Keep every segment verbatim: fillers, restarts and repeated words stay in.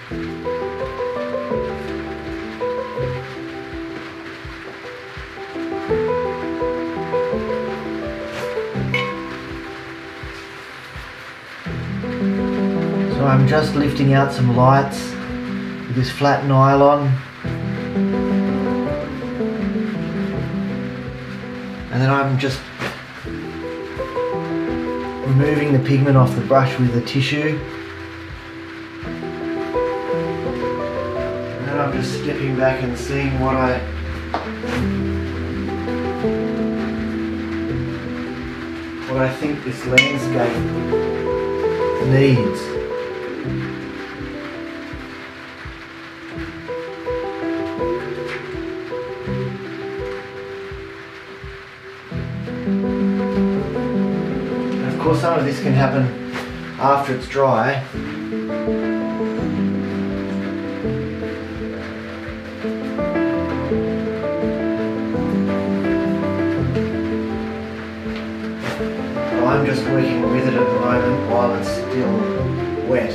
So I'm just lifting out some lights with this flat nylon, and then I'm just removing the pigment off the brush with a tissue, and then I'm just stepping back and seeing what I what I think this landscape needs. Of course, some of this can happen after it's dry. Well, I'm just working with it at the moment while it's still wet.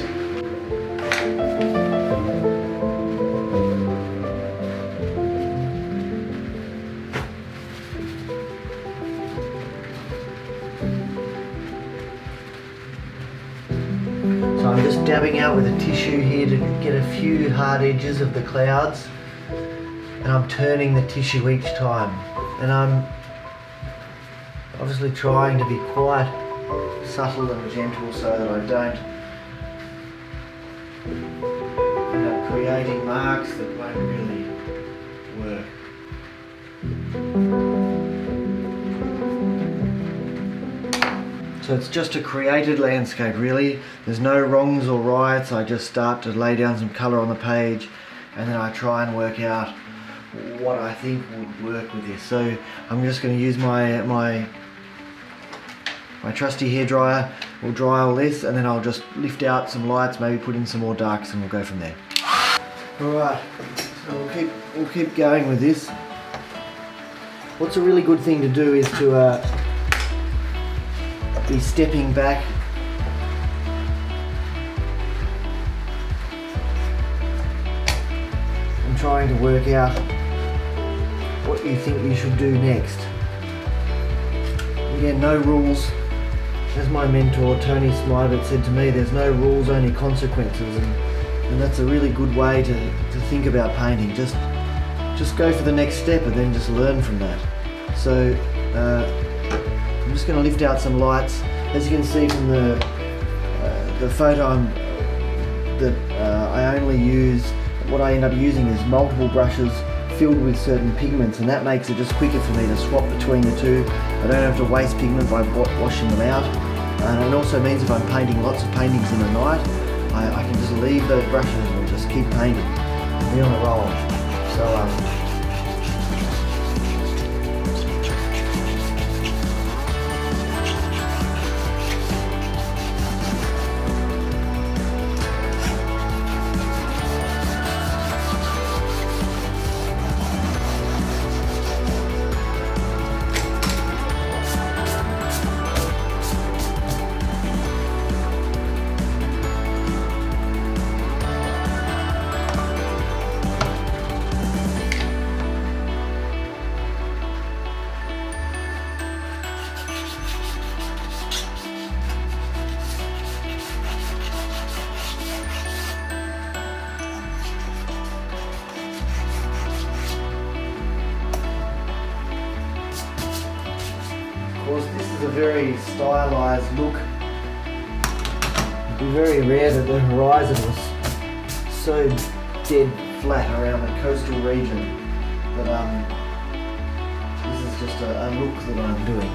So I'm just dabbing out with a tissue here to get a few hard edges of the clouds, and I'm turning the tissue each time, and I'm obviously trying to be quite subtle and gentle so that I don't end up creating marks that won't really work. So it's just a created landscape really. There's no wrongs or rights. I just start to lay down some colour on the page, and then I try and work out what I think would work with this. So I'm just going to use my my my trusty hairdryer. We'll dry all this, and then I'll just lift out some lights, maybe put in some more darks, and we'll go from there. Alright, so we'll keep we'll keep going with this. What's a really good thing to do is to uh, be stepping back and trying to work out what you think you should do next. Again, no rules. As my mentor Tony Smyvert said to me, there's no rules, only consequences, and, and that's a really good way to, to think about painting. Just just go for the next step and then just learn from that. So uh, I'm just going to lift out some lights. As you can see from the uh, the photo, I'm, that uh, I only use, what I end up using is multiple brushes filled with certain pigments, and that makes it just quicker for me to swap between the two. I don't have to waste pigment by washing them out, and it also means if I'm painting lots of paintings in a night, I, I can just leave those brushes and just keep painting and be on a roll. So um, of course, this is a very stylized look. It'd be very rare that the horizon was so dead flat around the coastal region, but um, this is just a, a look that I'm doing.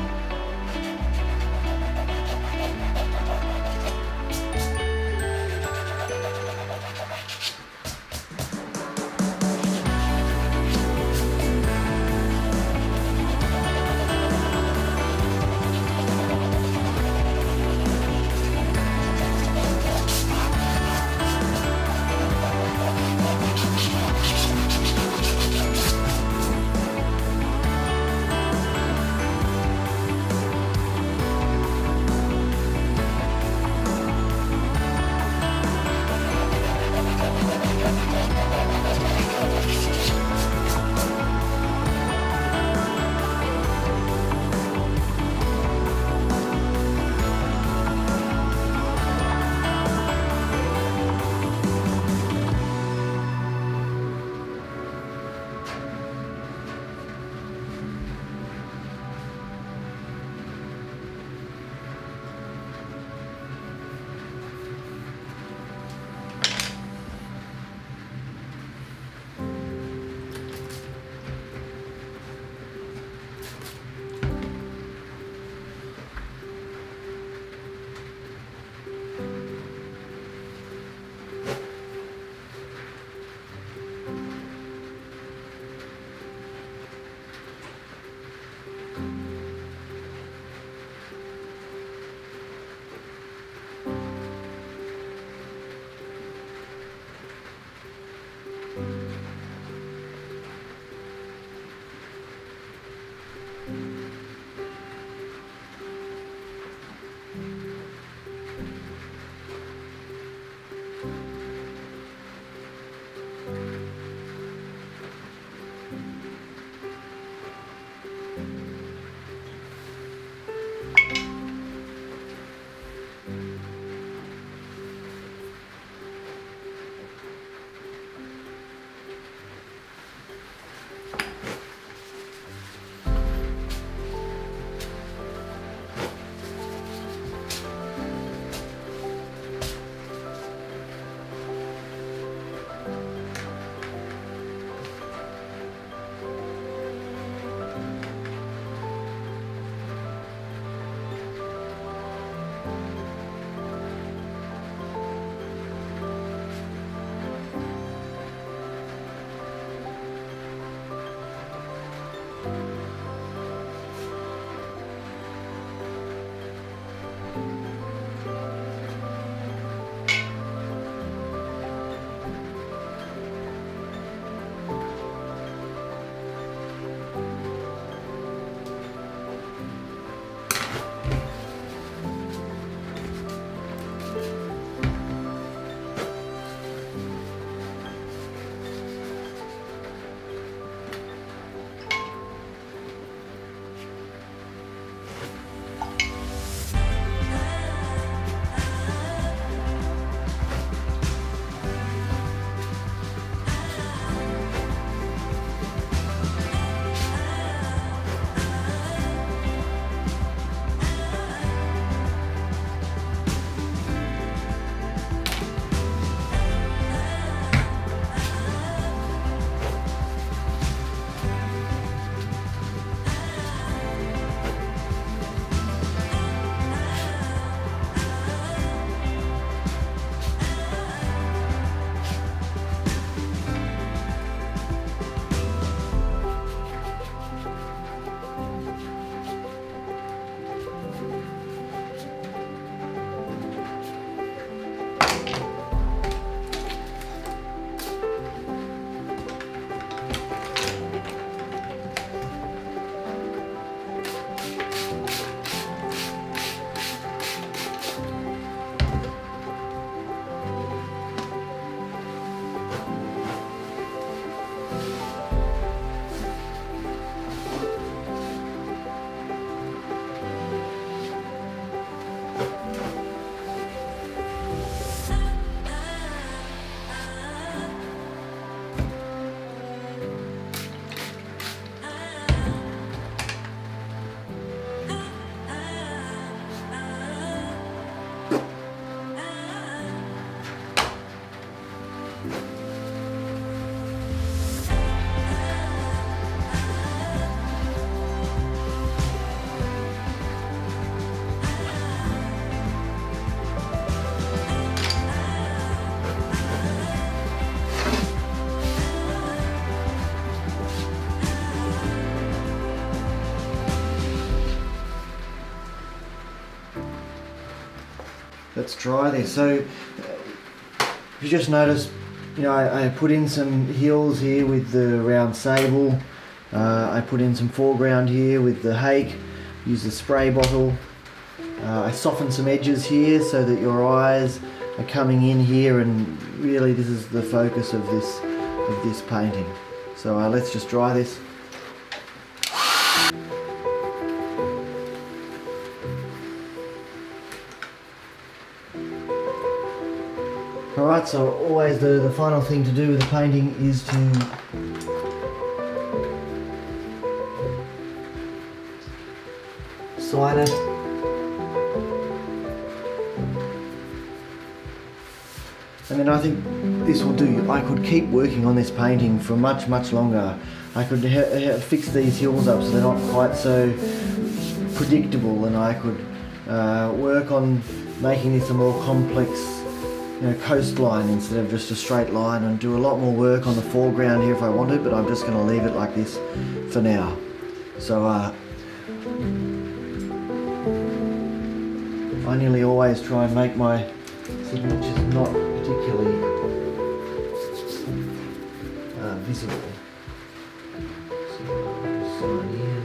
Let's try this. So if you just notice, you know, I, I put in some hills here with the round sable. Uh, I put in some foreground here with the hake. Use the spray bottle. Uh, I soften some edges here so that your eyes are coming in here, and really this is the focus of this of this painting. So uh, let's just dry this. Alright, so always the, the final thing to do with the painting is to sign it. And then I think this will do. I could keep working on this painting for much, much longer. I could ha ha fix these hills up so they're not quite so predictable, and I could uh, work on making this a more complex, you know, coastline instead of just a straight line, and do a lot more work on the foreground here if I wanted, but I'm just going to leave it like this for now. So uh, I nearly always try and make my signatures not particularly visible. So just sign in.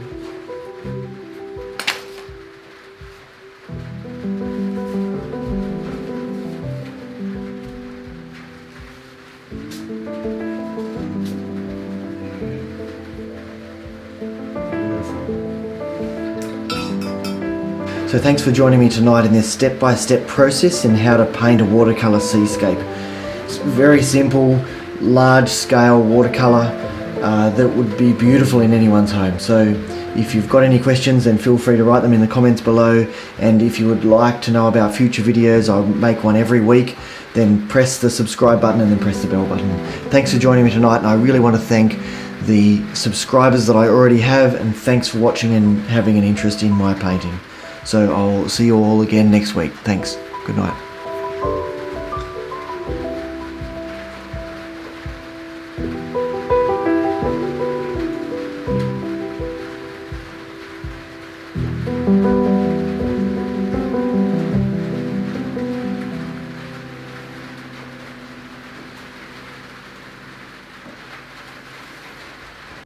So thanks for joining me tonight in this step-by-step process in how to paint a watercolour seascape. It's very simple, large-scale watercolour uh, that would be beautiful in anyone's home. So if you've got any questions, then feel free to write them in the comments below, and if you would like to know about future videos, I make one every week, then press the subscribe button and then press the bell button. Thanks for joining me tonight, and I really want to thank the subscribers that I already have, and thanks for watching and having an interest in my painting. So I'll see you all again next week. Thanks. Good night.